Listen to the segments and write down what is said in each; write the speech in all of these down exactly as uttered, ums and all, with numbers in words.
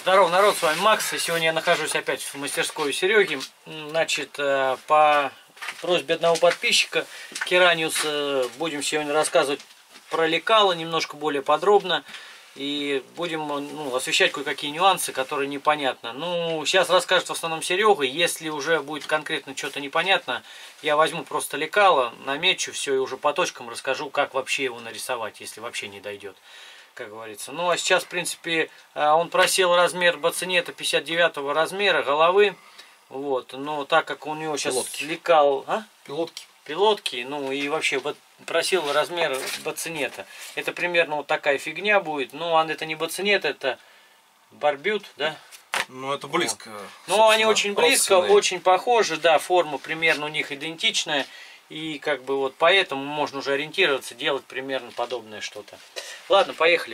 Здорово, народ, с вами Макс. И сегодня я нахожусь опять в мастерской у Сереги. Значит, по просьбе одного подписчика, Кераниус, будем сегодня рассказывать про лекало немножко более подробно. И будем ну, освещать кое-какие нюансы, которые непонятно. Ну, сейчас расскажет в основном Серега. Если уже будет конкретно что-то непонятно, я возьму просто лекало, намечу все и уже по точкам расскажу, как вообще его нарисовать, если вообще не дойдет, как говорится. Ну, а сейчас, в принципе, он просил размер бацинета пятьдесят девятого размера головы. Вот, но так как у него сейчас Пилотки. лекал... А? Пилотки. Пилотки, ну и вообще просил размер бацинета. Это примерно вот такая фигня будет. Ну, а это не бацинет, это барбют, да? Ну, это близко. Ну, они очень близко, очень похожи, да, форма примерно у них идентичная. И как бы вот поэтому можно уже ориентироваться, делать примерно подобное что-то. Ладно, поехали.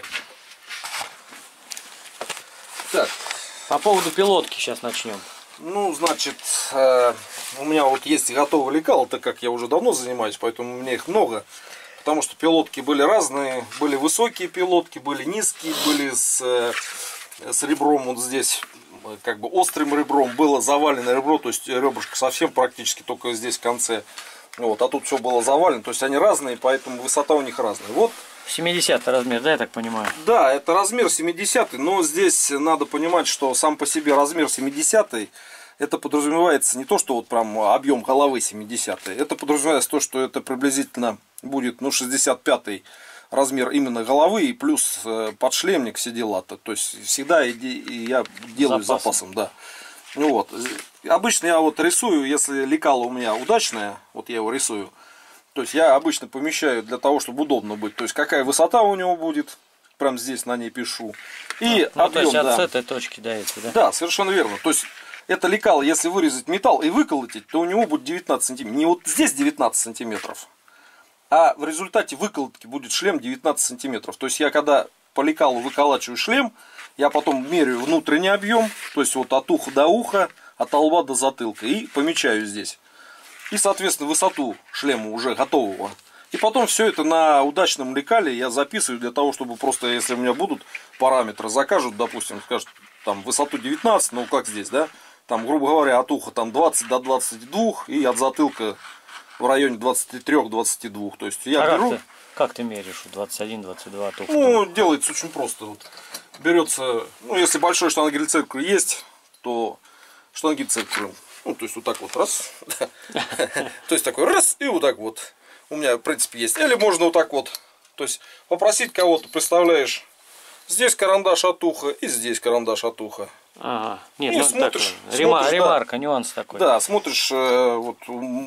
Так. По поводу пилотки сейчас начнем. Ну, значит, э, у меня вот есть готовые лекала, так как я уже давно занимаюсь, поэтому у меня их много. Потому что пилотки были разные, были высокие пилотки, были низкие, были с, э, с ребром вот здесь, как бы острым ребром, было завалено ребро, то есть ребрышко совсем практически только здесь в конце. Вот, а тут все было завалено, то есть они разные, поэтому высота у них разная. Вот. семидесятый размер, да, я так понимаю? Да, это размер семидесятый, но здесь надо понимать, что сам по себе размер семидесятый, это подразумевается не то, что вот прям объем головы семидесятый, это подразумевается то, что это приблизительно будет, ну, шестьдесят пятый размер именно головы и плюс подшлемник, все дела-то. То есть всегда я делаю с запасом, да. Ну вот, обычно я вот рисую, если лекало у меня удачное, вот я его рисую, то есть я обычно помещаю для того, чтобы удобно быть. То есть какая высота у него будет, прям здесь на ней пишу. И а, ну, объем, то есть от да. с этой точки до этой, да? Да, совершенно верно. То есть это лекало, если вырезать металл и выколотить, то у него будет девятнадцать сантиметров. Не вот здесь девятнадцать сантиметров, а в результате выколотки будет шлем девятнадцать сантиметров. То есть я когда по лекалу выколачиваю шлем, я потом меряю внутренний объем, то есть вот от уха до уха, от лба до затылка, и помечаю здесь. И, соответственно, высоту шлема уже готового. И потом все это на удачном лекале я записываю для того, чтобы просто, если у меня будут параметры, закажут, допустим, скажут, там высоту девятнадцать, ну как здесь, да, там, грубо говоря, от уха там двадцать до двадцати двух и от затылка в районе двадцати трёх — двадцати двух. То есть я а беру... Как ты, как ты меряешь? двадцать один — двадцать два от уха? Ну, делается очень просто. Вот. Берется, ну, если большой штангель-циркуль есть, то штангель-циркуль, ну, то есть вот так вот раз, то есть такой раз, и вот так вот. У меня, в принципе, есть. Или можно вот так вот. То есть попросить кого-то, представляешь, здесь карандаш от уха и здесь карандаш от уха. Ага. Нет, и ну, смотришь, так, рема, смотришь, ремарка, да, нюанс такой. Да, смотришь, э, вот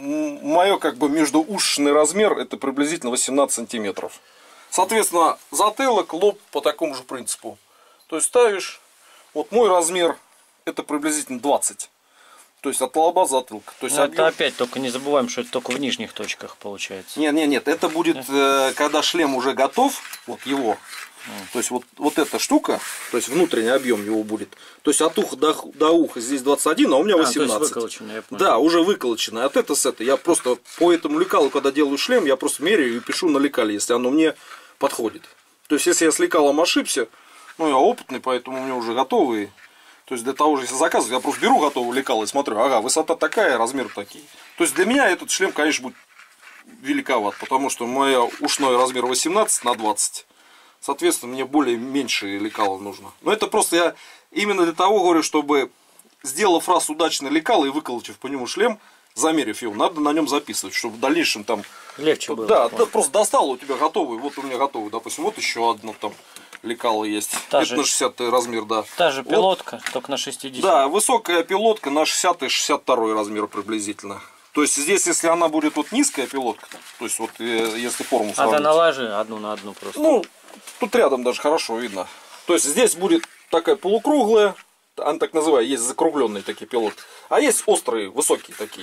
мое как бы междуушный размер это приблизительно восемнадцать сантиметров. Соответственно, затылок, лоб по такому же принципу. То есть ставишь, вот мой размер это приблизительно двадцать. То есть от лба затылка. То есть ну, объем... это опять только не забываем, что это только в нижних точках получается. Нет, нет, нет, это будет, э, когда шлем уже готов, вот его. То есть вот, вот эта штука, то есть внутренний объем его будет. То есть от уха до, до уха здесь двадцать один, а у меня восемнадцать. А, то есть выколоченный, я понял. Да, уже выколоченный. От это с это. Я просто по этому лекалу, когда делаю шлем, я просто меряю и пишу на лекале, если оно мне подходит. То есть если я с лекалом ошибся, ну я опытный, поэтому у меня уже готовые. То есть для того же, если заказывать, я просто беру готовый лекало и смотрю, ага, высота такая, размер такие. То есть для меня этот шлем, конечно, будет великоват, потому что мой ушной размер восемнадцать на двадцать. Соответственно, мне более меньше лекала нужно. Но это просто я именно для того говорю, чтобы, сделав раз удачно лекало и выколотив по нему шлем, замерив его, надо на нем записывать, чтобы в дальнейшем там... Легче было. Да, да, просто достал у тебя готовый, вот у меня готовый, допустим, вот еще одно там лекало есть. Та это же, на шестидесятый размер, да. Та же вот. Пилотка, только на шестидесятый. Да, высокая пилотка на шестидесятый — шестьдесят второй размер приблизительно. То есть здесь, если она будет вот низкая пилотка, то есть вот если форму сравнить. А ты наложи одну на одну просто. Ну, тут рядом даже хорошо видно. То есть здесь будет такая полукруглая, она так называемая, есть закругленные такие пилотки. А есть острые, высокие такие.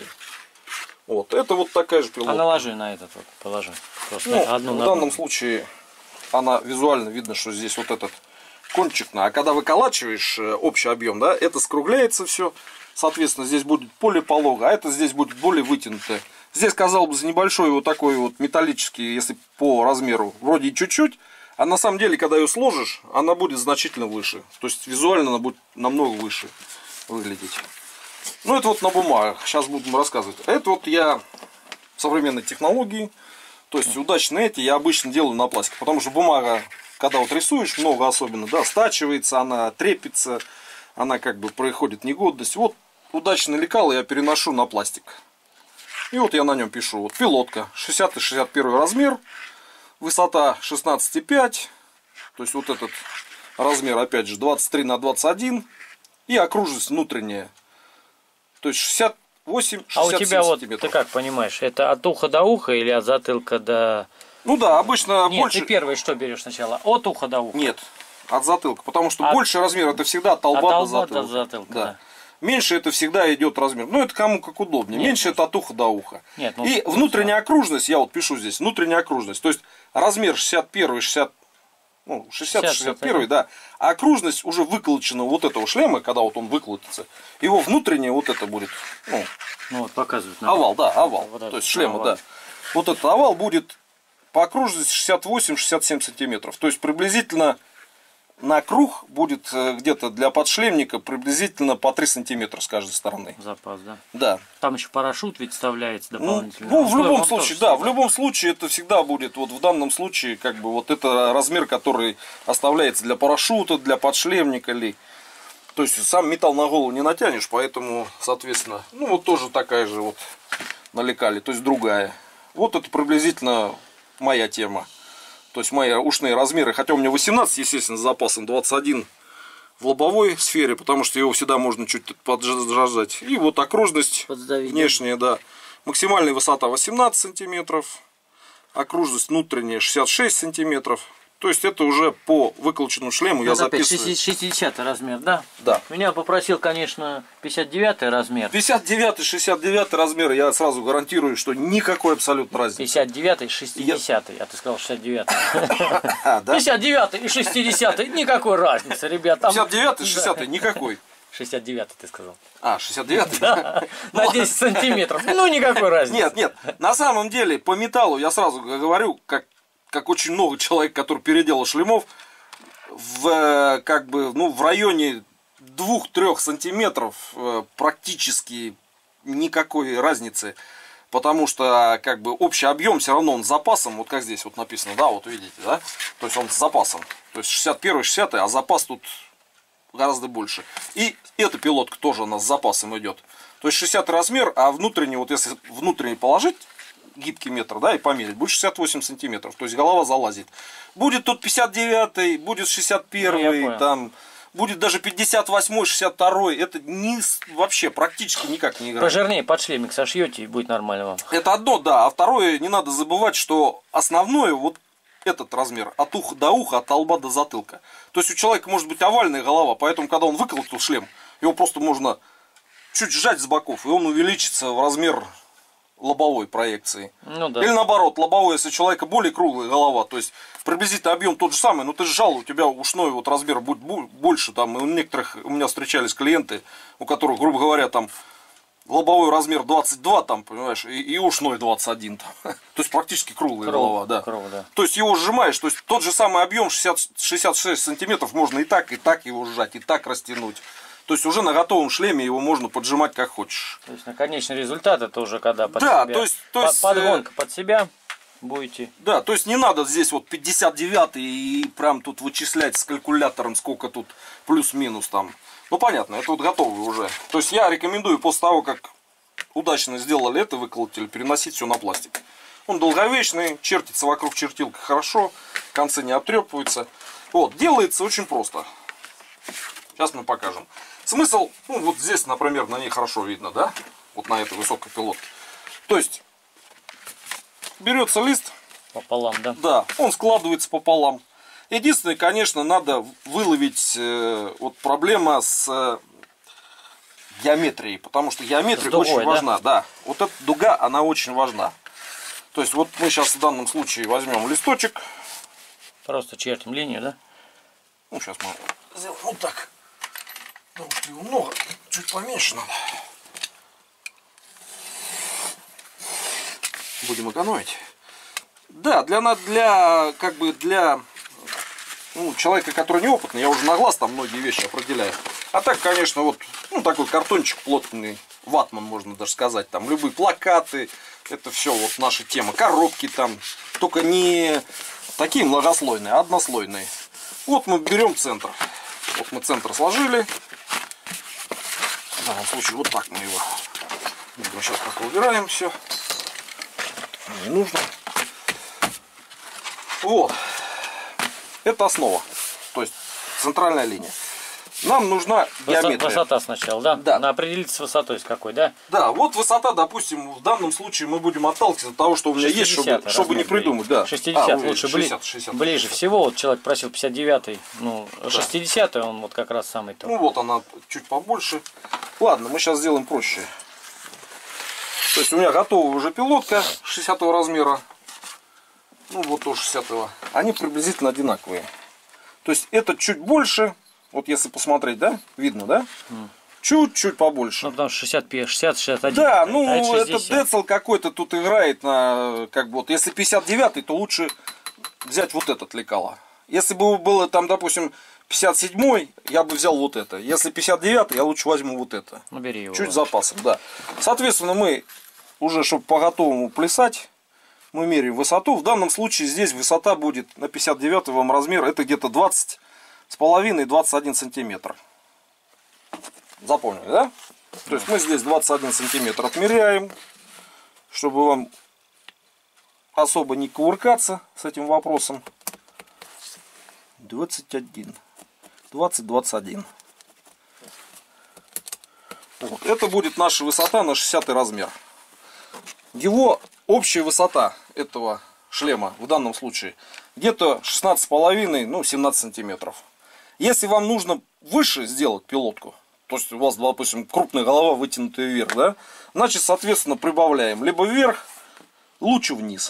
Вот, это вот такая же пилотка. А наложи на этот вот, положи. Просто ну, одну в на данном одну. случае она визуально видно, что здесь вот этот кончик. А когда выколачиваешь общий объем, да, это скругляется все. Соответственно, здесь будет более полого, а это здесь будет более вытянутое. Здесь, казалось бы, за небольшой вот такой вот металлический, если по размеру, вроде чуть-чуть, А на самом деле, когда ее сложишь, она будет значительно выше. То есть визуально она будет намного выше выглядеть. Ну это вот на бумагах. Сейчас будем рассказывать. Это вот я современной технологии. То есть удачные эти я обычно делаю на пластике. Потому что бумага, когда вот рисуешь, много особенно, да, стачивается, она трепится, она как бы проходит негодность. Вот удачные лекала я переношу на пластик. И вот я на нем пишу. Вот пилотка, шестидесятый шестьдесят первый размер, высота шестнадцать и пять. То есть вот этот размер, опять же, двадцать три на двадцать один. И окружность внутренняя. То есть шестьдесят восемь шестьдесят семь А у тебя вот, сантиметров. ты как понимаешь, это от уха до уха или от затылка до... Ну да, обычно Нет, больше... ты первый что берешь сначала? От уха до уха? Нет, от затылка. Потому что От... больше размер это всегда от лба, от до лба затылка. до затылка, Да. да. Меньше это всегда идет размер. Ну это кому как удобнее. Нет, Меньше ну... это от уха до уха. Нет, ну... И внутренняя окружность, я вот пишу здесь, внутренняя окружность. То есть размер шестьдесят первый, шестьдесят, ну, шестьдесят шестьдесят первый, да. А окружность уже выколочена вот этого шлема, когда вот он выколотится. Его внутреннее вот это будет, ну, ну вот показывают. Надо. овал, да, овал. Вот То это, есть шлема, овал. да. Вот этот овал будет по окружности шестьдесят восемь шестьдесят семь сантиметров. То есть приблизительно на круг будет где-то для подшлемника приблизительно по три сантиметра с каждой стороны. Запас, да? Да. Там еще парашют ведь вставляется дополнительно. Ну, ну в Ой, любом он случае, тоже да, всегда. в любом случае это всегда будет, вот в данном случае, как бы вот это размер, который оставляется для парашюта, для подшлемника ли. То есть сам металл на голову не натянешь, поэтому, соответственно, ну вот тоже такая же вот на лекале, то есть другая. Вот это приблизительно моя тема. То есть мои ушные размеры, хотя у меня восемнадцать, естественно, с запасом, двадцать один в лобовой сфере, потому что его всегда можно чуть поджажать. И вот окружность Подсдавить, внешняя, да. Максимальная высота восемнадцать сантиметров, окружность внутренняя шестьдесят шесть сантиметров. То есть это уже по выколоченному шлему я Это опять записываю. шестидесятый размер, да? Да. Меня попросил, конечно, пятьдесят девятый размер. пятьдесят девятый шестьдесят девятый размер, я сразу гарантирую, что никакой абсолютно разницы. пятьдесят девятый шестидесятый, а ты сказал шестьдесят девятый. А, да? пятьдесят девятый и шестидесятый, никакой разницы, ребят. Там... пятьдесят девятый шестидесятый никакой. шестьдесят девятый ты сказал. А, шестьдесят девятый? Да, на десять сантиметров. Ну, никакой разницы. Нет, нет, на самом деле по металлу я сразу говорю, как, как очень много человек, который переделал шлемов, в, как бы, ну, в районе двух-трёх сантиметров практически никакой разницы. Потому что как бы общий объем все равно он с запасом, вот как здесь вот написано, да, вот видите, да? То есть он с запасом. То есть шестьдесят первый шестидесятый, а запас тут гораздо больше. И эта пилотка тоже у нас с запасом идет. То есть шестидесятый размер, а внутренний, вот если внутренний положить, гибкий метр, да, и померить, будет шестьдесят восемь сантиметров. То есть голова залазит. Будет тут пятьдесят девятый, будет шестьдесят первый, Ну, там, будет даже пятьдесят восьмой, шестьдесят второй. Это не, вообще практически никак не играет. Пожирнее подшлемник сошьете, и будет нормально вам. Это одно, да. А второе, не надо забывать, что основное вот этот размер от уха до уха, от лба до затылка. То есть у человека может быть овальная голова, поэтому когда он выколотил шлем, его просто можно чуть сжать с боков, и он увеличится в размер лобовой проекции. Ну да. Или наоборот, лобовой, если у человека более круглая голова, то есть приблизительно объем тот же самый, но ты сжал, у тебя ушной вот размер будет больше, там, и у некоторых, у меня встречались клиенты, у которых, грубо говоря, там, лобовой размер двадцать два, там, понимаешь, и, и ушной двадцать один, там. То есть практически круглая Круг, голова, да. круг, да. То есть его сжимаешь, то есть тот же самый объем шестьдесят, шестьдесят шесть сантиметров можно и так, и так его сжать, и так растянуть. То есть уже на готовом шлеме его можно поджимать как хочешь. То есть на конечный результат это уже когда под Да, себя. то есть, то есть, Под- подгонка под себя будете. Да, то есть не надо здесь вот пятьдесят девятый и прям тут вычислять с калькулятором, сколько тут плюс-минус там. Ну понятно, это вот готовый уже. То есть я рекомендую после того, как удачно сделали это, выколотили, переносить все на пластик. Он долговечный, чертится вокруг чертилка хорошо, концы не обтрепываются. Вот, делается очень просто. Сейчас мы покажем. Смысл, ну вот здесь, например, на ней хорошо видно, да? Вот на этой высокой пилотке. То есть, берется лист. Пополам, да? Да, он складывается пополам. Единственное, конечно, надо выловить, э, вот проблема с э, геометрией. Потому что геометрия дугой, очень да? важна. Да, вот эта дуга, она очень важна. То есть, вот мы сейчас в данном случае возьмем листочек. Просто чертим линию, да? Ну, сейчас мы сделаем вот так. Потому что его много, чуть поменьше надо. Будем экономить. Да, для, для, как бы для ну, человека, который неопытный, я уже на глаз там многие вещи определяю. А так, конечно, вот, ну, такой картончик плотный, ватман, можно даже сказать, там, любые плакаты, это все вот наша тема, коробки там, только не такие многослойные, а однослойные. Вот мы берем центр, вот мы центр сложили, в данном случае вот так мы его, мы сейчас пока убираем все, не нужно. Вот, это основа, то есть центральная линия. Нам нужна геометрия. Высота сначала, да? Да. Надо определиться с высотой с какой, да? Да, вот высота, допустим, в данном случае мы будем отталкиваться от того, что у меня есть, чтобы, чтобы не придумать. Да. шестьдесят, а, лучше шестьдесят, шестьдесят, ближе шестьдесят. всего. Вот человек просил пятьдесят девятый, ну, да. шестидесятый он вот как раз самый то. Ну вот она чуть побольше. Ладно, мы сейчас сделаем проще. То есть у меня готова уже пилотка шестидесятого размера. Ну вот тоже шестидесятого. Они приблизительно одинаковые. То есть это чуть больше. Вот если посмотреть, да, видно, да? Чуть-чуть побольше. Ну, потому что шестьдесят, шестьдесят, шестьдесят один. Да, ну а этот децл какой-то тут играет на, как бы вот, если пятьдесят девятый, то лучше взять вот этот лекало. Если бы было там, допустим, пятьдесят седьмой, я бы взял вот это. Если пятьдесят девятый, я лучше возьму вот это. Ну, бери его. Чуть с запасом, да. Соответственно, мы уже, чтобы по готовому плясать, мы меряем высоту. В данном случае здесь высота будет на пятьдесят девятый вам размер, это где-то двадцать с половиной двадцать один сантиметр. Запомнили, да? То есть мы здесь двадцать один сантиметр отмеряем, чтобы вам особо не кувыркаться с этим вопросом. двадцать один. двадцать, двадцать один. Вот. Это будет наша высота на шестидесятый размер. Его общая высота этого шлема в данном случае где-то шестнадцать с половиной, ну семнадцать сантиметров. Если вам нужно выше сделать пилотку, то есть у вас, допустим, крупная голова вытянутая вверх, да, значит, соответственно, прибавляем либо вверх, лучше вниз.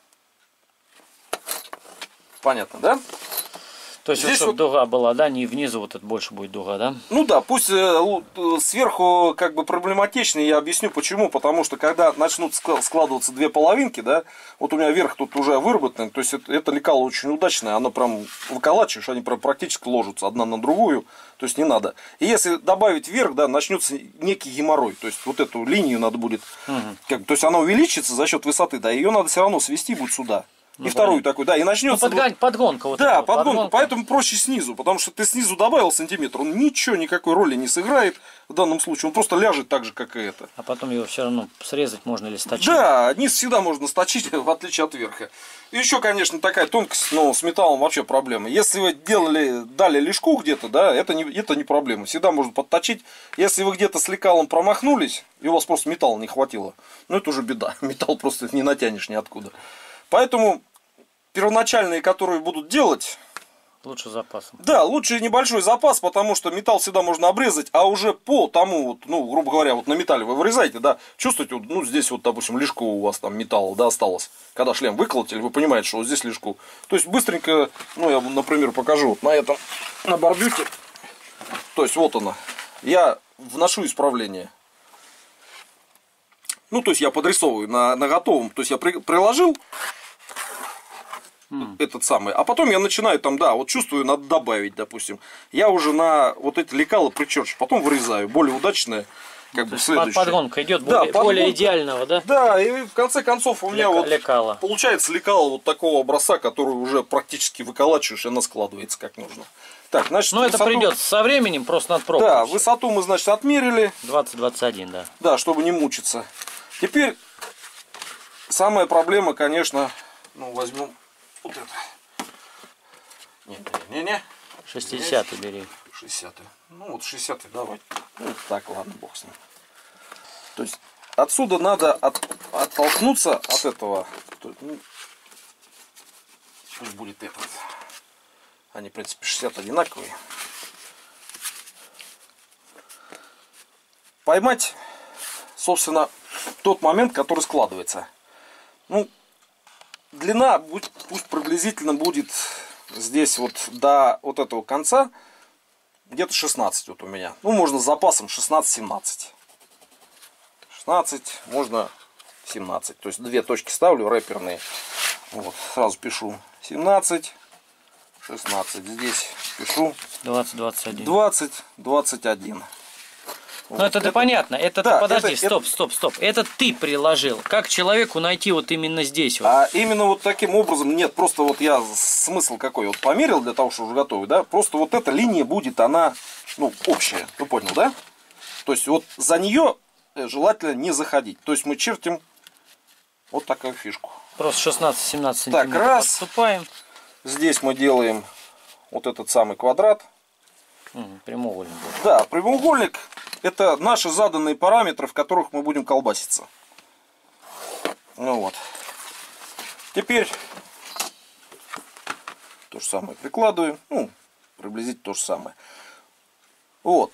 Понятно, да? То есть, вот, чтобы вот... дуга была, да, не внизу вот это больше будет дуга, да? Ну да, пусть э, сверху как бы проблематичнее, я объясню почему. Потому что когда начнут складываться две половинки, да, вот у меня верх тут уже выработан, то есть это, это лекало очень удачное, оно прям выколачиваешь, они прям практически ложатся одна на другую, то есть не надо. И если добавить вверх, да, начнется некий геморрой, то есть вот эту линию надо будет, угу. как, то есть она увеличится за счет высоты, да, ее надо все равно свести будет сюда. И ну, вторую такую, да, и начнется... Ну, подгон, подгонка вот Да, вот, подгонка, подгонка, поэтому проще снизу, потому что ты снизу добавил сантиметр, он ничего, никакой роли не сыграет в данном случае, он просто ляжет так же, как и это. А потом его все равно срезать можно или сточить. Да, низ всегда можно сточить, в отличие от верха. И еще, конечно, такая тонкость, но с металлом вообще проблема. Если вы делали, дали лишку где-то, да, это не, это не проблема, всегда можно подточить. Если вы где-то с лекалом промахнулись, и у вас просто металла не хватило, ну это уже беда, металл просто не натянешь ниоткуда. Поэтому... Первоначальные, которые будут делать... Лучше запасом. Да, лучше небольшой запас, потому что металл всегда можно обрезать, а уже по тому, вот, ну, грубо говоря, вот на металле вы вырезаете, да, чувствуете, вот, ну, здесь вот, допустим, лишку у вас там металла, да, осталось. Когда шлем выколотили, вы понимаете, что вот здесь лишку. То есть быстренько, ну, я, например, покажу вот на этом, на барбюте. То есть вот она. Я вношу исправление. Ну, то есть я подрисовываю на, на готовом, то есть я при, приложил. Этот самый. А потом я начинаю там, да, вот чувствую, надо добавить, допустим. Я уже на вот эти лекала причерчу, потом вырезаю. Более удачное, как бы следующее. Подгонка идет да, более, подгонка, более идеального, да? Да, и в конце концов у меня Лека, вот лекало. получается лекало вот такого образца, который уже практически выколачиваешь, и она складывается как нужно. Так, значит, ну высоту... это придет со временем, просто надо пробовать. Да, высоту мы, значит, отмерили. двадцать двадцать один, да. Да, чтобы не мучиться. Теперь самая проблема, конечно, ну возьмем вот это. Не-не-не. шестидесятый бери. шестидесятый. Ну вот шестидесятый давай. Ну так, ладно, бог с ним. То есть отсюда надо от, оттолкнуться от этого. Ну, пусть будет этот. Они, в принципе, шестьдесят одинаковые. Поймать, собственно, тот момент, который складывается. Ну, длина пусть приблизительно будет здесь вот до вот этого конца где-то шестнадцать вот у меня. Ну, можно с запасом шестнадцать-семнадцать. шестнадцать, можно семнадцать. То есть две точки ставлю рэперные. Вот, сразу пишу семнадцать, шестнадцать. Здесь пишу двадцать, двадцать один. двадцать, двадцать один. Ну вот. это, это понятно. Это да, подожди, это, стоп, это... стоп, стоп. Это ты приложил. Как человеку найти вот именно здесь? Вот? А именно вот таким образом, нет, просто вот я смысл какой вот померил для того, что уже готовый, да, просто вот эта линия будет, она, ну, общая, ты понял, да? То есть вот за нее желательно не заходить. То есть мы чертим вот такую фишку. Просто шестнадцать-семнадцать сантиметров. Так, раз. Отступаем. Здесь мы делаем вот этот самый квадрат. Угу, прямоугольник. Да, прямоугольник — это наши заданные параметры, в которых мы будем колбаситься. Ну вот. Теперь то же самое прикладываем. Ну, приблизительно то же самое. Вот.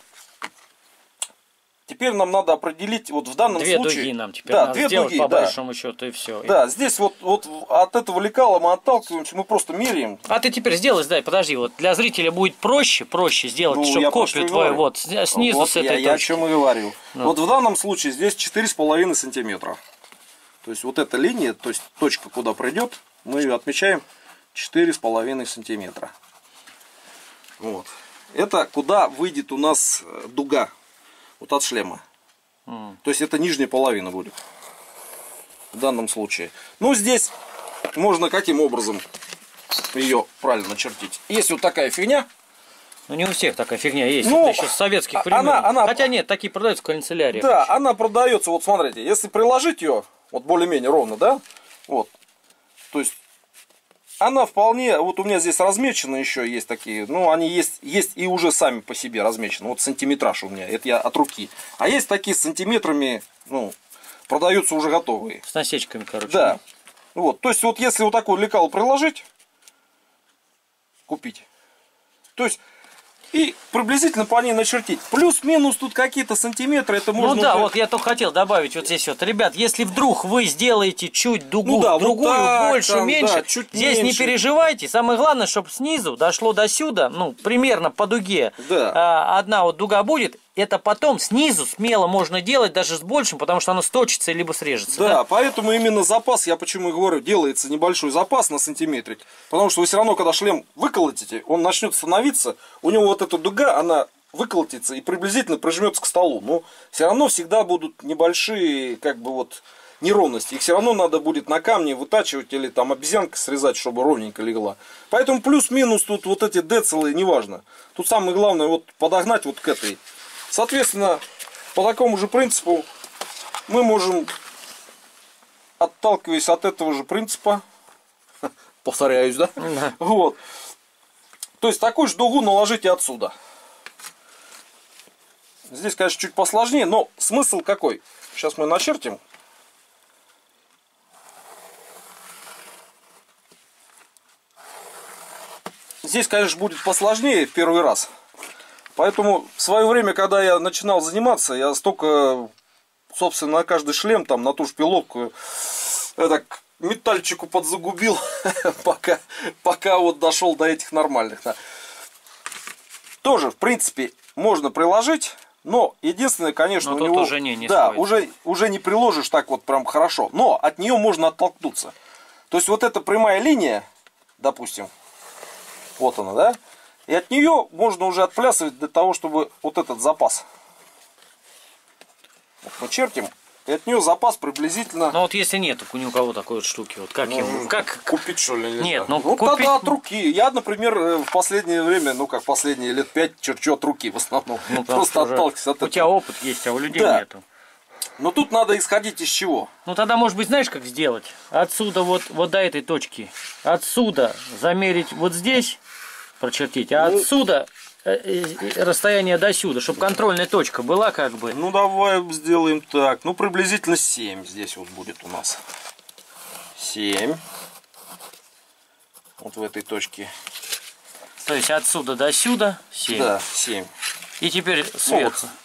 Теперь нам надо определить, вот в данном две случае... Две дуги нам теперь да, надо две сделать, дуги, по да. большому счету, и все. Да, здесь вот, вот от этого лекала мы отталкиваемся, мы просто меряем. А ты теперь сделай, дай, подожди, вот для зрителя будет проще, проще сделать, Ну, чтобы копию твою вот снизу вот с этой я, точки. Я о чем и говорю. Ну. Вот в данном случае здесь четыре с половиной сантиметра. То есть вот эта линия, то есть точка, куда пройдет, мы ее отмечаем четыре с половиной сантиметра. Вот. Это куда выйдет у нас дуга вот от шлема. Mm. То есть это нижняя половина будет в данном случае. Ну здесь можно каким образом ее правильно начертить. Есть вот такая фигня. Ну не у всех такая фигня есть. Ну, это еще с советских времен. Она, она... Хотя нет, такие продаются в канцеляриях. Да, еще. она продается, вот смотрите, если приложить ее, вот более-менее ровно, да, вот, то есть она вполне, вот у меня здесь размечены еще есть такие, ну они есть, есть и уже сами по себе размечены, вот сантиметраж у меня, это я от руки, а есть такие с сантиметрами, ну, продаются уже готовые. С насечками, короче. Да, вот, то есть вот если вот такой лекал приложить, купить, то есть... И приблизительно по ней начертить. Плюс-минус тут какие-то сантиметры, это можно... Ну да, уже... вот я только хотел добавить вот здесь вот. Ребят, если вдруг вы сделаете чуть дугу, ну да, другую, вот так, больше, там, меньше, да, чуть здесь меньше. не переживайте. Самое главное, чтобы снизу дошло до сюда, ну, примерно по дуге. Да. А, одна вот дуга будет, это потом снизу смело можно делать даже с большим, потому что оно сточится либо срежется. Да, Да, поэтому именно запас, я почему и говорю, делается небольшой запас на сантиметрик. Потому что вы все равно, когда шлем выколотите, он начнет становиться, у него вот эта дуга, она выколотится и приблизительно прижмется к столу. Но все равно всегда будут небольшие, как бы вот, неровности. Их все равно надо будет на камне вытачивать или там обезьянкой срезать, чтобы ровненько легла. Поэтому плюс-минус тут вот эти децилы, неважно. Тут самое главное вот подогнать вот к этой. Соответственно, по такому же принципу мы можем, отталкиваясь от этого же принципа, повторяюсь, да? Да. Вот. То есть такую же дугу наложите отсюда. Здесь, конечно, чуть посложнее, но смысл какой? Сейчас мы начертим. Здесь, конечно, будет посложнее в первый раз. Поэтому в свое время, когда я начинал заниматься, я столько, собственно, на каждый шлем, там, на ту же пилотку, это, к метальчику подзагубил, пока, пока вот дошел до этих нормальных. Да. Тоже, в принципе, можно приложить, но единственное, конечно, но у него... Уже не, не да, уже, уже не приложишь так вот прям хорошо, но от нее можно оттолкнуться. То есть вот эта прямая линия, допустим, вот она, да? И от нее можно уже отплясывать для того, чтобы вот этот запас. Вот мы чертим, и от нее запас приблизительно... Ну вот если нет ни у кого такой вот штуки, вот как ну, его... Как... Купить что ли? Нет, ну, ну ну купить... тогда от руки. Я, например, в последнее время, ну как последние лет пять, черчу от руки в основном. Ну, просто уже... отталкиваюсь от У этого. тебя опыт есть, а у людей да. нету. Но тут надо исходить из чего? Ну тогда, может быть, знаешь, как сделать? Отсюда вот, вот до этой точки. Отсюда замерить вот здесь, прочертить, а ну, отсюда расстояние до сюда, чтобы контрольная точка была как бы. Ну давай сделаем так. Ну приблизительно семь здесь вот будет у нас. семь. Вот в этой точке. То есть отсюда до сюда семь. Да, семь. И теперь сверху. Вот.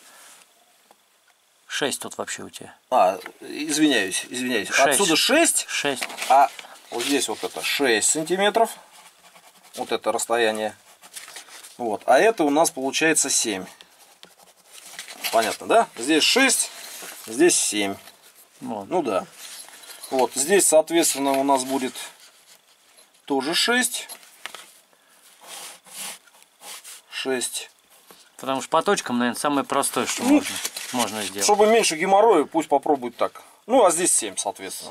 шесть тут вообще у тебя. А, извиняюсь, извиняюсь. шесть. Отсюда шесть. шесть. А вот здесь вот это шесть сантиметров. Вот это расстояние. Вот. А это у нас получается семь. Понятно, да? Здесь шесть, здесь семь. Вот. Ну да. Вот. Здесь, соответственно, у нас будет тоже шесть. шесть. Потому что по точкам, наверное, самое простое, что Ну, можно, можно сделать. Чтобы меньше геморроя, пусть попробует так. Ну, а здесь семь, соответственно.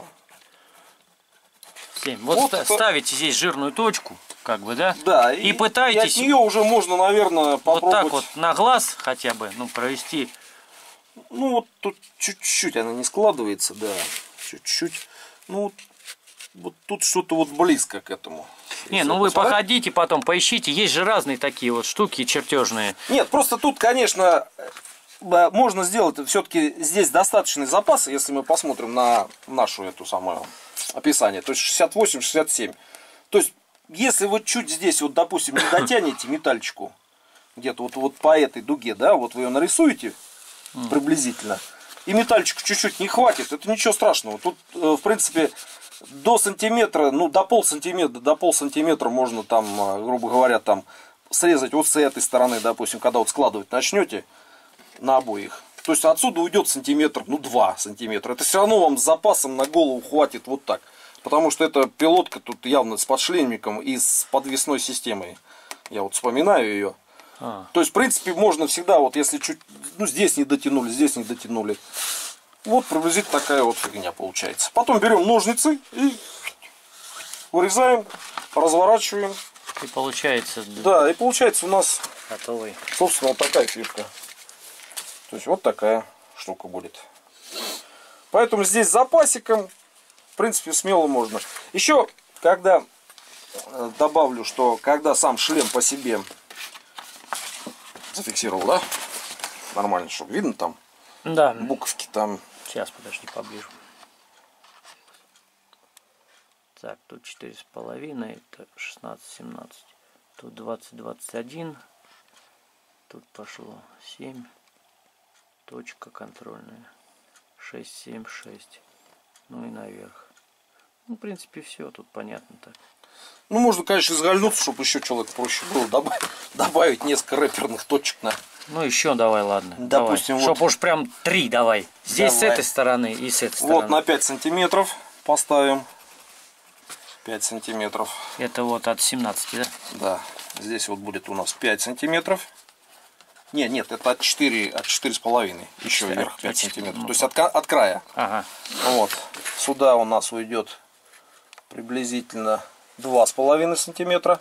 семь. Вот, Вот ста- это- ставите здесь жирную точку, как бы, да? Да, И, и, пытайтесь и от нее уже можно, наверное, вот попробовать. так вот на глаз хотя бы, ну, провести. Ну, вот тут чуть-чуть она не складывается, да. Чуть-чуть. Ну, вот, вот тут что-то вот близко к этому. Не, Если ну вы посмотреть. походите потом, поищите. Есть же разные такие вот штуки чертежные. Нет, просто тут, конечно, э, можно сделать все-таки здесь достаточный запас, если мы посмотрим на нашу эту самую описание. То есть шестьдесят восемь шестьдесят семь. То есть, если вы чуть здесь, вот, допустим, не дотянете метальчику, где-то вот, вот по этой дуге, да, вот вы ее нарисуете приблизительно, и метальчику чуть-чуть не хватит, это ничего страшного. Тут, э, в принципе, до сантиметра, ну, до пол сантиметра, до пол сантиметра можно там, э, грубо говоря, там срезать вот с этой стороны, допустим, когда вот складывать начнете на обоих. То есть отсюда уйдет сантиметр, ну, два сантиметра. Это все равно вам с запасом на голову хватит вот так. Потому что эта пилотка тут явно с подшлемником и с подвесной системой. Я вот вспоминаю ее. А. То есть, в принципе, можно всегда, вот если чуть, ну, здесь не дотянули, здесь не дотянули. Вот приблизительно такая вот фигня получается. Потом берем ножницы и вырезаем, разворачиваем. И получается Да, и получается у нас, готовый. собственно, вот такая фишка. То есть, вот такая штука будет. Поэтому здесь с запасиком, в принципе, смело можно. Еще, когда э, добавлю, что когда сам шлем по себе зафиксировал, да? Нормально, чтобы видно там Да. буковки там. Сейчас, подожди, поближе. Так, тут четыре с половиной, это шестнадцать семнадцать. Тут двадцать двадцать один. Тут пошло семь. Точка контрольная. шесть семь шесть. Ну и наверх. Ну, в принципе, все тут понятно так. Ну, можно, конечно, изгольнуться, чтобы еще человек проще было добавить, добавить несколько рэперных точек на. Ну еще давай, ладно. Допустим, давай. вот- Чтоб уж прям три давай. Здесь Давай. с этой стороны и с этой стороны. Вот на пять сантиметров поставим. пять сантиметров. Это вот от семнадцати, да? Да. Здесь вот будет у нас пять сантиметров. Не, нет, это от четыре, от четыре с половиной. Еще От- вверх от пять четыре, сантиметров. ну, То есть от, ка- от края. Ага. Вот. Сюда у нас уйдет приблизительно два с половиной сантиметра.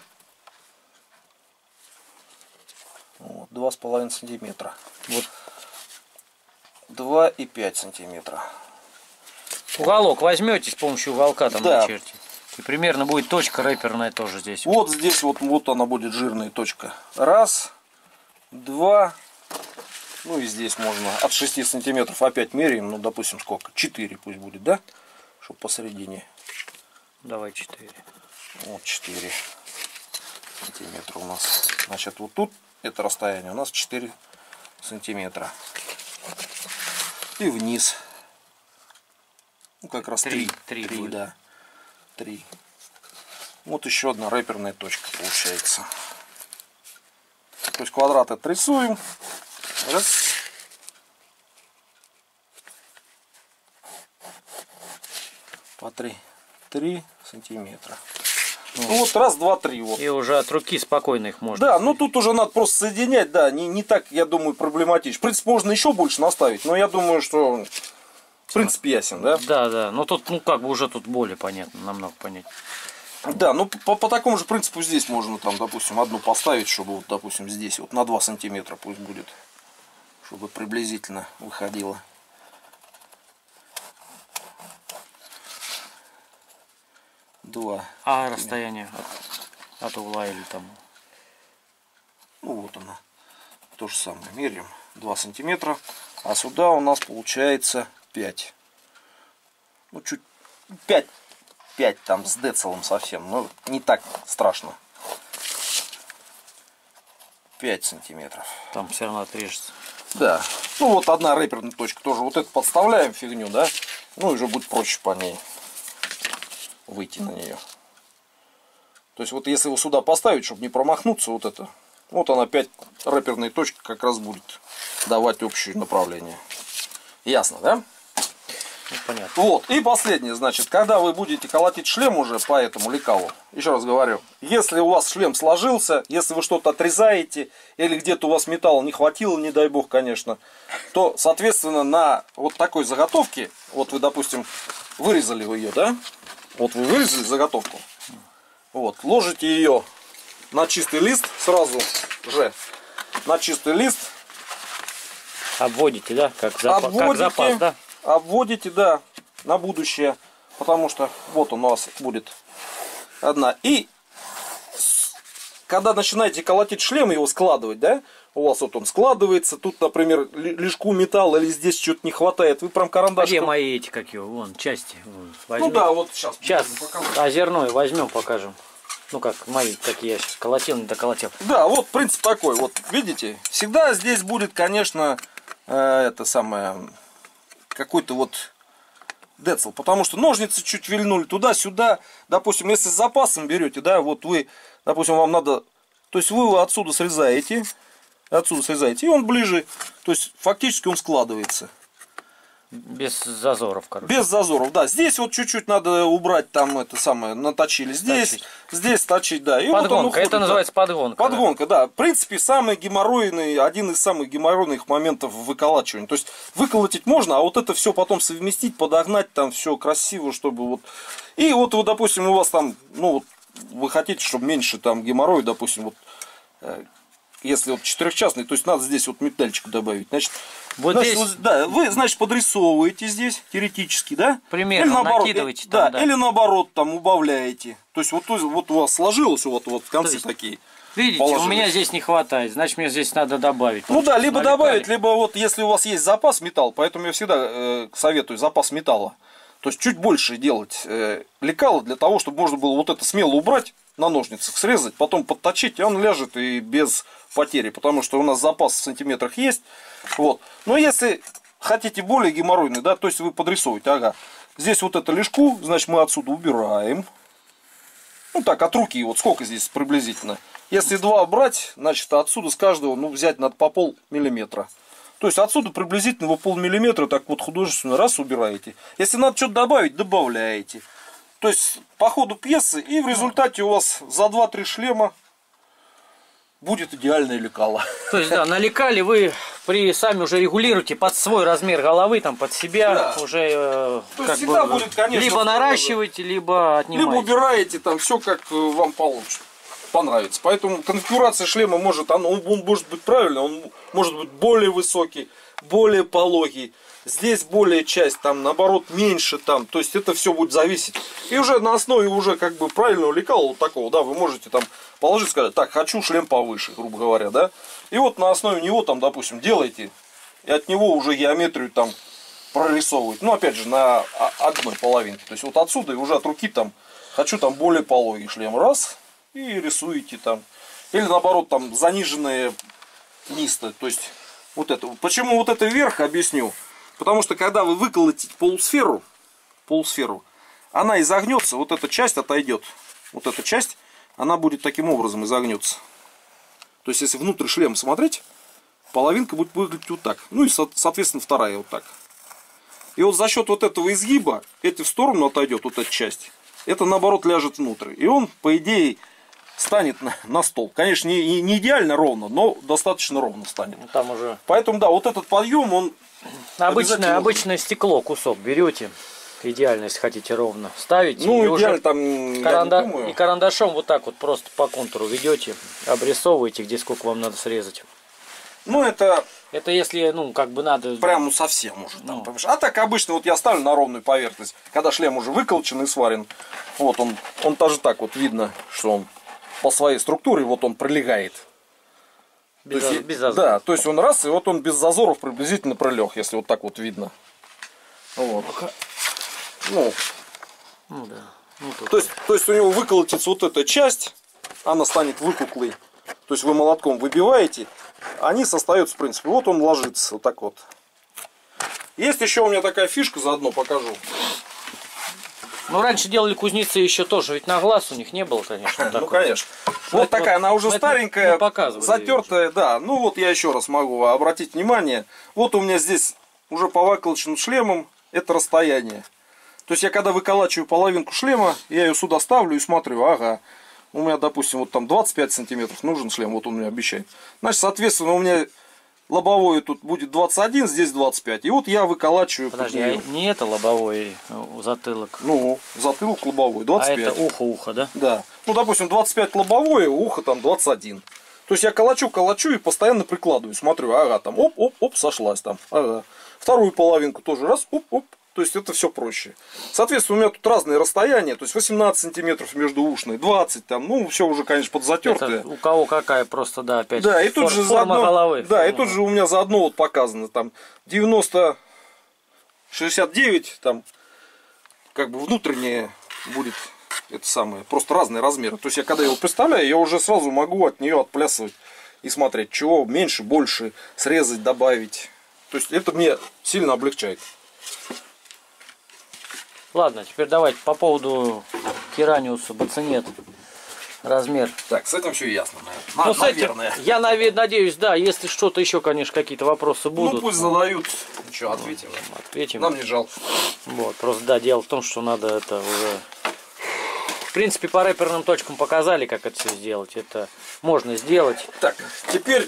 Вот, два с половиной сантиметра. Вот два и пять сантиметра. Уголок возьмете с помощью уголка там Да. начертите. И примерно будет точка рэперная тоже здесь. Вот здесь вот, вот она будет жирная точка. Раз, два. Ну и здесь можно от шести сантиметров опять меряем. Ну, допустим, сколько? четыре пусть будет, да? Чтобы посередине. Давай четыре. Вот четыре сантиметра у нас. Значит, вот тут это расстояние у нас четыре сантиметра. И вниз. Ну, как раз Три, три. три будет. Да. три. Вот еще одна рэперная точка получается. То есть квадрат отрисуем. Раз. По три. три сантиметра. Ну вот раз, два, три. Вот. И уже от руки спокойно их можно. Да, ну тут уже надо просто соединять, да, не, не так, я думаю, проблематично. В принципе, можно еще больше наставить, но я думаю, что в принципе ясен, да? Да, да. Ну тут, ну как бы уже тут более понятно, намного понятнее. Да, ну по, по такому же принципу здесь можно там, допустим, одну поставить, чтобы вот, допустим, здесь вот на два сантиметра пусть будет, чтобы приблизительно выходило. Два. А расстояние от, от угла или там? Ну вот она. То же самое. Меряем два сантиметра. А сюда у нас получается пять. Ну чуть пять. пять там с децелом совсем. Но не так страшно. пять сантиметров. Там все равно отрежется. Да. Ну вот одна рэперная точка тоже. Вот это подставляем фигню, да. Ну и уже будет проще по ней выйти на нее. То есть вот если его сюда поставить, чтобы не промахнуться, вот это, вот она пять рэперной точки как раз будет давать общее направление. Ясно, да? Ну, понятно. Вот, и последнее, значит, когда вы будете колотить шлем уже по этому лекалу, еще раз говорю, если у вас шлем сложился, если вы что-то отрезаете, или где-то у вас металла не хватило, не дай бог, конечно, то, соответственно, на вот такой заготовке, вот вы, допустим, вырезали вы ее, да? Вот вы вырезали заготовку, вот, ложите ее на чистый лист сразу же, на чистый лист. Обводите, да? Как, запас, Обводите, как запас, да? Обводите, да, на будущее. Потому что вот он у вас будет одна. И когда начинаете колотить шлем, его складывать, да, у вас вот он складывается. Тут, например, лишку металла или здесь что-то не хватает. Вы прям карандашком... Где мои эти, как его, вон, части? Возьмем. Ну да, вот сейчас. Сейчас озерное возьмем, покажем. Ну как, мои, какие я сейчас колотил, не доколотил. Да, вот принцип такой. Вот видите, всегда здесь будет, конечно, э, это самое, какой-то вот децл. Потому что ножницы чуть вильнули туда-сюда. Допустим, если с запасом берете, да, вот вы, допустим, вам надо, то есть вы его отсюда срезаете, отсюда срезаете, и он ближе, то есть фактически он складывается. Без зазоров, короче. Без зазоров, да. Здесь вот чуть-чуть надо убрать, там это самое, наточили. Здесь, точить. здесь точить, да. И подгонка, вот он уходит, это называется да. подгонка. Подгонка, да. да. В принципе, самый геморройный, один из самых геморройных моментов выколачивания. То есть выколотить можно, а вот это все потом совместить, подогнать там все красиво, чтобы вот. И вот, вот, допустим, у вас там, ну, вот, вы хотите, чтобы меньше там геморрой, допустим, вот. Если вот четырехчастный, то есть надо здесь вот метальчику добавить. Значит, вот значит, здесь... да, вы, значит, подрисовываете здесь теоретически, да? Примерно, или наоборот, накидываете э, там, да, да. или наоборот там убавляете. То есть вот, вот у вас сложилось вот, вот в конце есть, такие. Видите, положились. У меня здесь не хватает, значит мне здесь надо добавить. Ну да, либо налетали. добавить, либо вот если у вас есть запас металла, поэтому я всегда э, советую запас металла. То есть чуть больше делать э, лекала для того, чтобы можно было вот это смело убрать, на ножницах срезать, потом подточить, и он ляжет и без потери, потому что у нас запас в сантиметрах есть. Вот. Но если хотите более геморройный, да, то есть вы подрисовываете, ага, здесь вот эту лишку, значит мы отсюда убираем. Ну так, от руки, вот сколько здесь приблизительно. Если два брать, значит отсюда с каждого, ну, взять надо по пол миллиметра. То есть отсюда приблизительно вы полмиллиметра так вот художественно раз убираете. Если надо что-то добавить, добавляете. То есть по ходу пьесы, и в результате у вас за два-три шлема будет идеальное лекало. То есть, да, на лекале вы при сами уже регулируете под свой размер головы, там под себя, да. уже э, То как всегда бы, будет, конечно, либо наращиваете, либо отнимаете. Либо убираете, там все как вам получится, понравится. Поэтому конфигурация шлема может, он, он может быть правильный, он может быть более высокий, более пологий. Здесь более часть, там наоборот меньше, там, то есть это все будет зависеть. И уже на основе уже как бы правильного лекала вот такого, да, вы можете там положить, сказать, так, хочу шлем повыше, грубо говоря, да. И вот на основе него там, допустим, делаете, и от него уже геометрию там прорисовывать. Ну, опять же, на одной половинке. То есть вот отсюда и уже от руки там, хочу там более пологий шлем, раз, и рисуете там. Или наоборот, там заниженные листы, то есть вот это. Почему вот это вверх, объясню. Потому что когда вы выколотите полусферу, полусферу, она изогнется, вот эта часть отойдет. Вот эта часть, она будет таким образом изогнется. То есть, если внутрь шлема смотреть, половинка будет выглядеть вот так. Ну и, соответственно, вторая вот так. И вот за счет вот этого изгиба, эти в сторону отойдет, вот эта часть. Это, наоборот, ляжет внутрь. И он, по идее, станет на, на стол. Конечно, не, не идеально ровно, но достаточно ровно станет. Ну, там уже... Поэтому, да, вот этот подъем, он... Обычное, обычное стекло кусок берете, идеально, если хотите ровно, ставите. Ну, и идеально уже там, каранда... я не думаю. И карандашом вот так вот просто по контуру ведете, обрисовываете, где сколько вам надо срезать. Ну, это... Это если, ну, как бы надо... Прям ну, совсем уже. Ну. Там, а так обычно вот я ставлю на ровную поверхность, когда шлем уже выколочен и сварен. Вот он, он даже так вот видно, что он по своей структуре, вот он пролегает. Без, то есть, без зазоров. Да, то есть он раз, и вот он без зазоров приблизительно пролег, если вот так вот видно. Вот. Ну, ну да. Ну, то, есть, то есть у него выколотится вот эта часть, она станет выпуклой. То есть вы молотком выбиваете, они состоятся в принципе. Вот он ложится, вот так вот. Есть еще у меня такая фишка, заодно покажу. Ну, раньше делали кузнецы еще тоже, ведь на глаз у них не было, конечно. Ну, конечно. Вот это такая, вот, она уже старенькая, затертая, да. Ну, вот я еще раз могу обратить внимание. Вот у меня здесь уже по выколоченным шлемам это расстояние. То есть я когда выколачиваю половинку шлема, я ее сюда ставлю и смотрю, ага, у меня, допустим, вот там двадцать пять сантиметров нужен шлем, вот он мне обещает. Значит, соответственно, у меня лобовое тут будет двадцать один, здесь двадцать пять. И вот я выколачиваю. Подожди, а не это лобовой затылок? Ну, затылок лобовой, двадцать пять. А это ухо-ухо, да? Да. Ну, допустим, двадцать пять лобовое, ухо там двадцать один. То есть я колочу, колочу и постоянно прикладываю. Смотрю, ага, там оп-оп-оп, сошлась там. Ага. Вторую половинку тоже раз, оп-оп. То есть это все проще. Соответственно, у меня тут разные расстояния. То есть восемнадцать сантиметров между ушной, двадцать там. Ну, все уже, конечно, подзатертое. Это у кого какая просто, да, опять. Да, и тут фор, же форма заодно, головы. Да, форма. и тут же у меня заодно вот показано там девяносто шестьдесят девять, там как бы внутреннее будет это самое. Просто разные размеры. То есть я когда его представляю, я уже сразу могу от нее отплясывать и смотреть, чего меньше, больше, срезать, добавить. То есть это мне сильно облегчает. Ладно, теперь давайте по поводу Кераниуса, бацинет, размер. Так, с этим все ясно, наверное. Ну, На, с этим, наверное. я надеюсь, да, если что-то еще, конечно, какие-то вопросы будут. Ну, пусть задают. Что, ответим. Ответим. Нам не жалко. Вот, просто, да, дело в том, что надо это уже... В принципе, по рэперным точкам показали, как это все сделать. Это можно сделать. Так, теперь...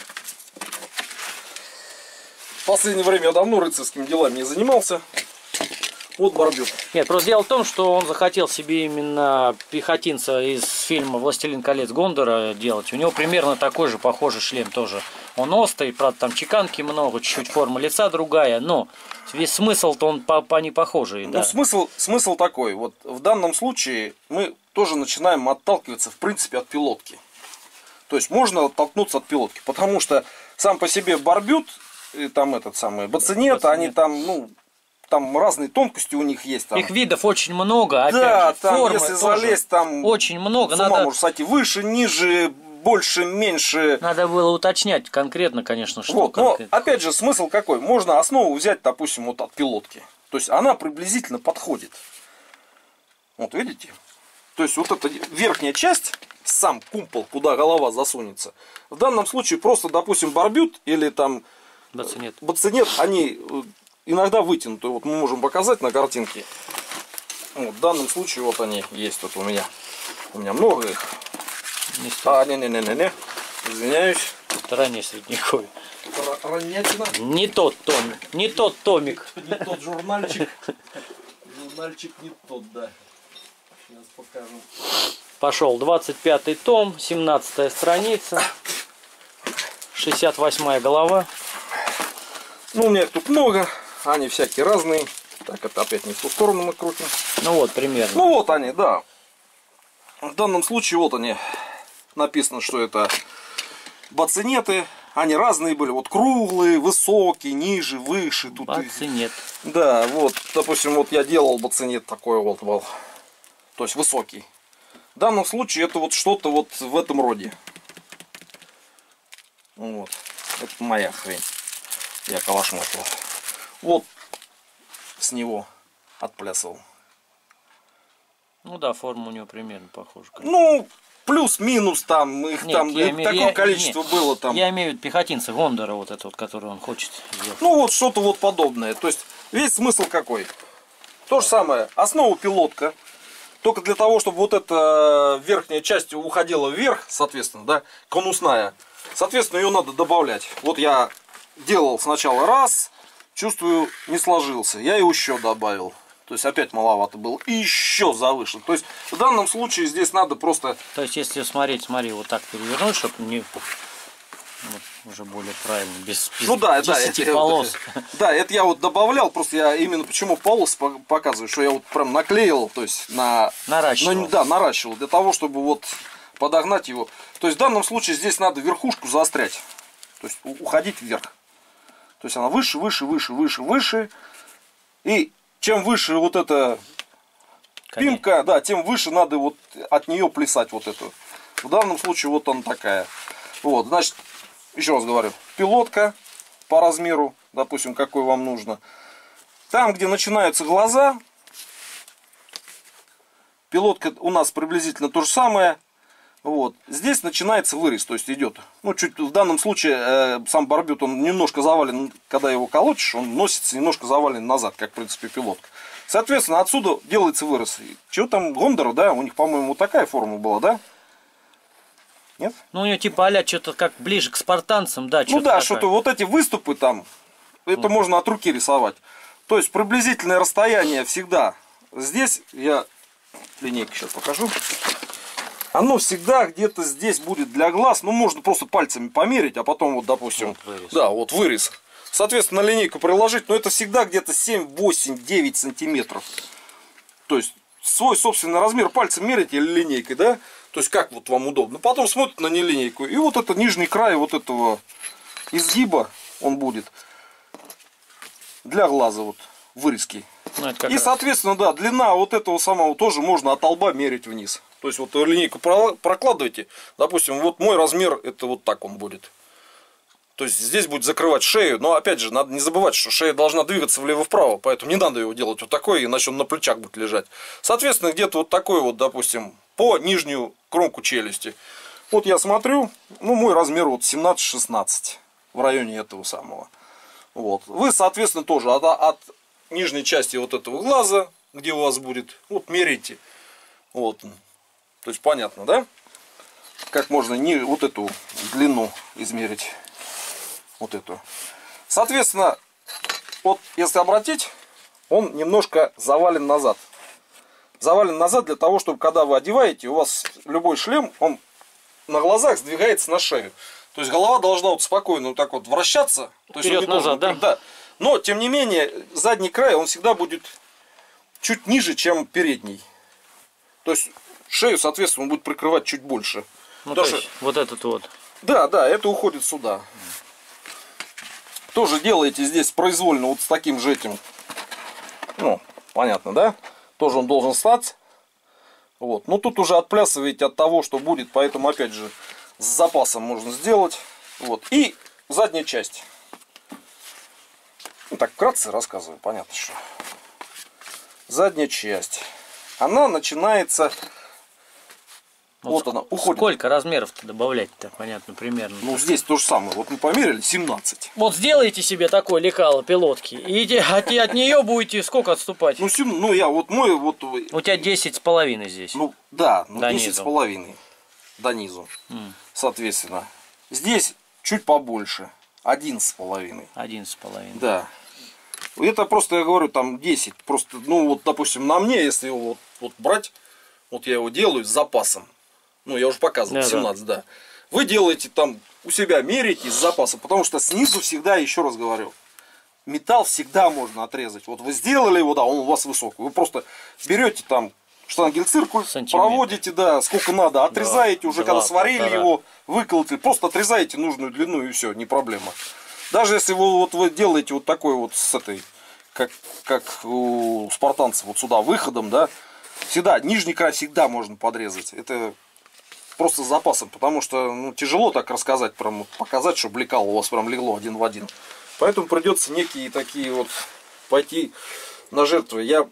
В последнее время я давно рыцарскими делами не занимался. Вот барбюк. Нет, просто дело в том, что он захотел себе именно пехотинца из фильма «Властелин колец» Гондора делать. У него примерно такой же похожий шлем тоже. Он острый, правда там чеканки много, чуть-чуть форма лица другая, но весь смысл-то он по, по не похожий. Ну, да. смысл, смысл такой. Вот в данном случае мы тоже начинаем отталкиваться, в принципе, от пилотки. То есть можно оттолкнуться от пилотки, потому что сам по себе барбют, и там этот самый бацинет, Бацинет. они там, ну, там разные тонкости у них есть. Там. Их видов очень много, опять да, же, там, формы если тоже залезть, там очень много. с ума Надо, может сойти выше, ниже, больше, меньше. надо было уточнять конкретно, конечно, что Вот, но конкретно. опять же, смысл какой? Можно основу взять, допустим, вот от пилотки. То есть она приблизительно подходит. Вот видите? То есть вот эта верхняя часть, сам кумпол, куда голова засунется. В данном случае просто, допустим, барбют или там Бацинет. бацинет, они иногда вытянуты. Вот мы можем показать на картинке. Вот, в данном случае вот они есть тут у меня. У меня много их. Не А, не-не-не-не-не. Извиняюсь. Это ранее средневековье. Ранятина. Не тот томик, не тот томик. Не тот журнальчик. Журнальчик не тот, да. Сейчас покажем. Пошел двадцать пятый том, семнадцатая страница, шестьдесят восьмая голова. Ну, у меня их тут много. Они всякие разные. Так, это опять не в ту сторону мы крутим. Ну вот, примерно. Ну, вот они, да. В данном случае, вот они. Написано, что это бацинеты. Они разные были. Вот круглые, высокие, ниже, выше. Тут Бацинет. и... Да, вот, допустим, вот я делал бацинет такой вот был. То есть высокий. В данном случае это вот что-то вот в этом роде. Вот. Это моя хрень. Я калашматил. Вот с него отплясывал. Ну да, форма у него примерно похожа. Ну, плюс-минус там, их Нет, там я их имею- такое я- количество нет, было там. Я имею в виду пехотинца Гондора, вот это вот, который он хочет сделать. Ну вот что-то вот подобное. То есть весь смысл какой? То же самое. Основа пилотка. Только для того, чтобы вот эта верхняя часть уходила вверх, соответственно, да, конусная. Соответственно, ее надо добавлять. Вот я делал сначала раз, чувствую, не сложился. Я его еще добавил. То есть опять маловато было. И еще завышен. То есть в данном случае здесь надо просто... То есть, если смотреть, смотри, вот так перевернуть, чтобы не... Вот, уже более правильно, без, без Ну да, да, десяти это, полос. да, это я вот добавлял, просто я именно почему полос показываю, что я вот прям наклеил, то есть на... Наращивал. Ну, да, наращивал, для того, чтобы вот подогнать его. То есть в данном случае здесь надо верхушку заострять, то есть уходить вверх. То есть она выше, выше, выше, выше, выше. И чем выше вот эта пимка, да, тем выше надо вот от нее плясать вот эту. В данном случае вот она такая. Вот, значит, еще раз говорю, пилотка по размеру, допустим, какой вам нужно. Там, где начинаются глаза, пилотка у нас приблизительно то же самое. Вот. Здесь начинается вырез, то есть идет. Ну, чуть в данном случае э, сам барбют, он немножко завален, когда его колотишь, он носится немножко завален назад, как в принципе пилотка. Соответственно, отсюда делается вырез. Чего там Гондора, да, у них, по-моему, вот такая форма была, да? Нет? Ну, у нее типа а-ля что-то как ближе к спартанцам, да. Ну да, что-то вот эти выступы там, это mm. можно от руки рисовать. То есть приблизительное расстояние всегда. Здесь я линейку сейчас покажу. Оно всегда где-то здесь будет для глаз. Ну, можно просто пальцами померить, а потом вот, допустим, вот вырез. Да, вот вырез. Соответственно, на линейку приложить, но это всегда где-то семь, восемь, девять сантиметров. То есть свой собственный размер пальцем мерите или линейкой, да? То есть как вот вам удобно. Потом смотрите на нелинейку. И вот это нижний край вот этого изгиба, он будет для глаза вот вырезки. Ну, и, соответственно, да, длина вот этого самого тоже можно от лба мерить вниз. То есть вот линейку прокладываете. Допустим, вот мой размер, это вот так он будет. То есть здесь будет закрывать шею. Но опять же, надо не забывать, что шея должна двигаться влево-вправо. Поэтому не надо его делать вот такой, иначе он на плечах будет лежать. Соответственно, где-то вот такой вот, допустим, по нижнюю кромку челюсти. Вот я смотрю, ну мой размер вот семнадцать-шестнадцать. В районе этого самого. Вот. Вы, соответственно, тоже от, от нижней части вот этого глаза, где у вас будет, вот меряйте. Вот. То есть понятно, да? Как можно не вот эту длину измерить. Вот эту. Соответственно, вот если обратить, он немножко завален назад. Завален назад для того, чтобы когда вы одеваете, у вас любой шлем, он на глазах сдвигается на шею. То есть голова должна вот спокойно вот так вот вращаться. Вперед-назад, да? Да. Но, тем не менее, задний край, он всегда будет чуть ниже, чем передний. То есть шею, соответственно, он будет прикрывать чуть больше. Ну, то есть, что... вот этот вот. Да, да, это уходит сюда. Тоже делаете здесь произвольно вот с таким же этим. Ну, понятно, да? Тоже он должен стать. Вот. Но тут уже отплясываете от того, что будет. Поэтому, опять же, с запасом можно сделать. Вот. И задняя часть. Ну, так вкратце рассказываю, понятно, что. Задняя часть. Она начинается... Вот, вот она уходит. Сколько размеров-то добавлять-то, понятно, примерно? Ну, здесь то же самое. Вот мы померили семнадцать. Вот сделайте себе такое лекало пилотки. И от, от нее будете сколько отступать? Ну, семь, ну я вот мой... Вот, у тебя десять с половиной здесь. Ну, да, ну, десять с половиной до низу. Mm. Соответственно. Здесь чуть побольше. одиннадцать с половиной. одиннадцать с половиной. Да. Это просто, я говорю, там десять. Просто, ну, вот, допустим, на мне, если его вот, вот брать, вот я его делаю с запасом. Ну, я уже показывал, да, семнадцать, да. да. Вы делаете там, у себя меряете с запасом, потому что снизу всегда, еще раз говорю, металл всегда можно отрезать. Вот вы сделали его, да, он у вас высокий. Вы просто берете там штангель-циркуль, проводите, да, сколько надо, отрезаете да, уже, два, когда сварили полтора. Его, выколотили, просто отрезаете нужную длину и все, не проблема. Даже если вы, вот, вы делаете вот такой вот с этой, как, как у спартанцев, вот сюда выходом, да, всегда, нижний край всегда можно подрезать. Это просто с запасом, потому что ну, тяжело так рассказать, прям показать, чтобы лекало у вас прям легло один в один. Поэтому придется некие такие вот пойти на жертвы. Я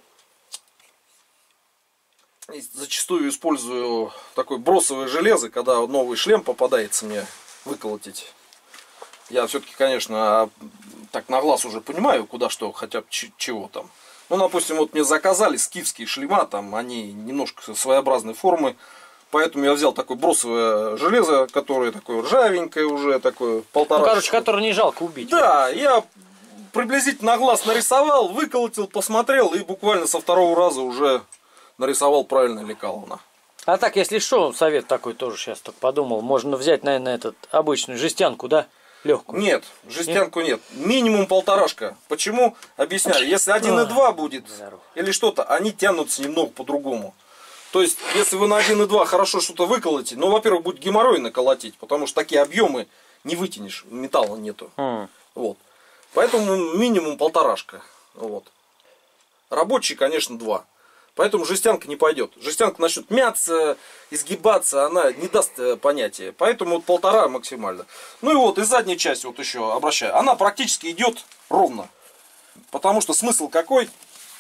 зачастую использую такое бросовое железо, когда новый шлем попадается мне выколотить. Я все-таки, конечно, так на глаз уже понимаю, куда что, хотя бы чего там. Ну, допустим, вот мне заказали скифские шлема, там они немножко своеобразной формы. Поэтому я взял такое бросовое железо, которое такое ржавенькое уже, такое полтора. Ну, короче, которое не жалко убить. Да, я приблизительно на глаз нарисовал, выколотил, посмотрел и буквально со второго раза уже нарисовал правильно лекало. А так, если что, совет такой тоже сейчас так подумал, можно взять, наверное, этот обычную жестянку, да? Легкую. Нет, жестянку нет. нет. Минимум полторашка. Почему? Объясняю. Если один и два будет или что-то, они тянутся немного по-другому. То есть, если вы на один и два хорошо что-то выколотите, ну, во-первых, будет геморройно колотить, потому что такие объемы не вытянешь, металла нету. Mm. Вот. Поэтому минимум полторашка. Вот. Рабочий, конечно, два. Поэтому жестянка не пойдет. Жестянка начнет мяться, изгибаться, она не даст понятия. Поэтому вот полтора максимально. Ну и вот, и задняя часть, вот еще обращаю, она практически идет ровно. Потому что смысл какой?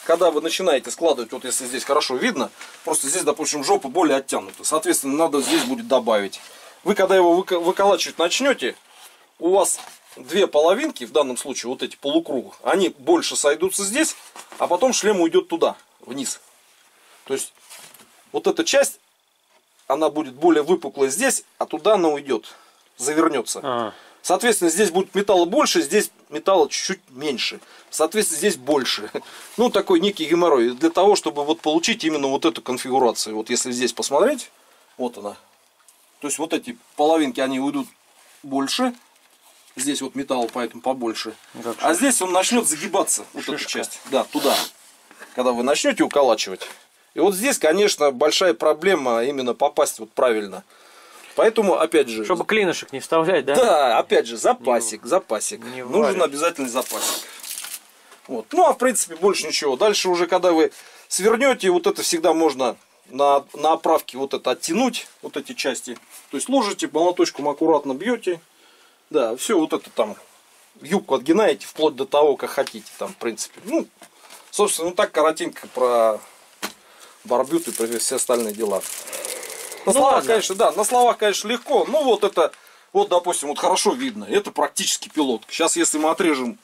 когда вы начинаете складывать, вот если здесь хорошо видно, просто здесь, допустим, жопа более оттянута. Соответственно, надо здесь будет добавить. Вы, когда его выколачивать начнете, у вас две половинки, в данном случае вот эти полукруг, они больше сойдутся здесь, а потом шлем уйдет туда, вниз. То есть, вот эта часть, она будет более выпуклая здесь, а туда она уйдет, завернется. А. Соответственно, здесь будет металла больше, здесь металла чуть-чуть меньше. Соответственно, здесь больше. Ну, такой некий геморрой. Для того, чтобы вот получить именно вот эту конфигурацию. Вот если здесь посмотреть, вот она. То есть, вот эти половинки, они уйдут больше. Здесь вот металл, поэтому побольше. Как а здесь он начнет загибаться, вот Шишка. Эта часть. Да, туда. Когда вы начнете уколачивать. И вот здесь, конечно, большая проблема именно попасть вот правильно. Поэтому, опять же... Чтобы клинышек не вставлять, да? Да, опять же, запасик, не, запасик. Не Нужен варишь. Обязательный запасик. Вот. Ну, а в принципе, больше ничего. Дальше уже, когда вы свернете, вот это всегда можно на, на оправке вот это оттянуть, вот эти части. То есть ложите, молоточком аккуратно бьете. Да, все вот это там, юбку отгинаете, вплоть до того, как хотите там, в принципе. Ну, собственно, ну так коротенько про барбют и про все остальные дела. На ну, словах, ладно. конечно, да, на словах, конечно, легко. Ну, вот это, вот, допустим, вот хорошо видно. Это практически пилот. Сейчас, если мы отрежем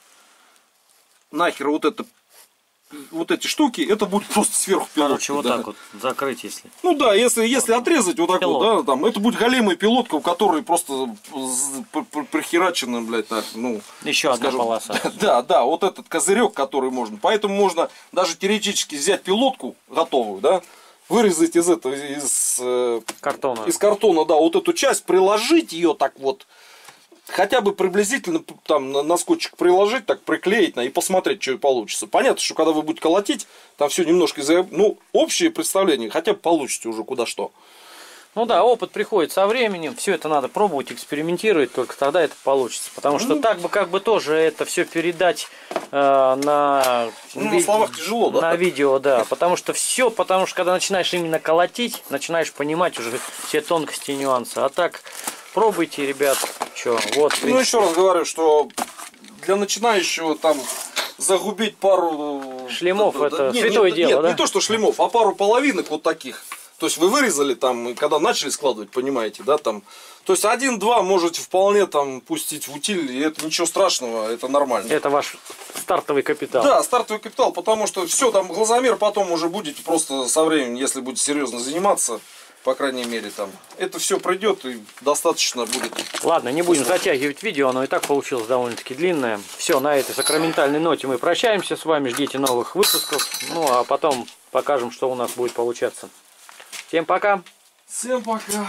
нахер вот это, вот эти штуки, это будет просто сверху пилотка. Короче, вот да. так вот закрыть, если. Ну да, если, если вот. отрезать вот так пилот. вот, да, там, это будет големая пилотка, у которой просто прихерачена, блядь, так, ну. Еще одна полоса. Да, да, вот этот козырек, который можно. Поэтому можно даже теоретически взять пилотку готовую, да, вырезать из этого, из картона. Из картона, да, вот эту часть, приложить ее так вот. Хотя бы приблизительно там на скотчик приложить, так приклеить на и посмотреть, что и получится. Понятно, что когда вы будете колотить, там все немножко, ну, общее представление, хотя бы получите уже куда что. Ну да, опыт приходит со временем, все это надо пробовать, экспериментировать, только тогда это получится. Потому что ну, так бы как бы тоже это все передать э, на, ну, ви... на словах тяжело, да? На видео, да. Потому что все, потому что когда начинаешь именно колотить, начинаешь понимать уже все тонкости и нюансы. А так пробуйте, ребят. Че, вот, ну еще раз говорю, что для начинающего там загубить пару шлемов да, это нет, святое нет, дело, нет, да? Не то, что шлемов, а пару половинок вот таких. То есть вы вырезали там, когда начали складывать, понимаете, да, там. То есть один-два можете вполне там пустить в утиль, и это ничего страшного, это нормально. Это ваш стартовый капитал. Да, стартовый капитал, потому что все, там глазомер потом уже будете просто со временем, если будете серьезно заниматься, по крайней мере, там, это все пройдет и достаточно будет. Ладно, не будем затягивать видео, оно и так получилось довольно-таки длинное. Все, на этой сакраментальной ноте мы прощаемся с вами, ждите новых выпусков, ну а потом покажем, что у нас будет получаться. Всем пока! Всем пока!